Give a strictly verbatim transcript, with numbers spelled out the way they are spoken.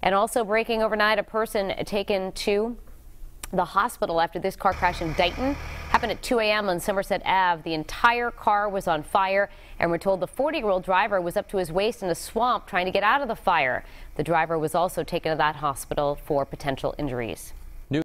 And also breaking overnight, a person taken to the hospital after this car crash in Dighton. Happened at two A M on Somerset Avenue. The entire car was on fire, and we're told the forty-year-old driver was up to his waist in a swamp trying to get out of the fire. The driver was also taken to that hospital for potential injuries.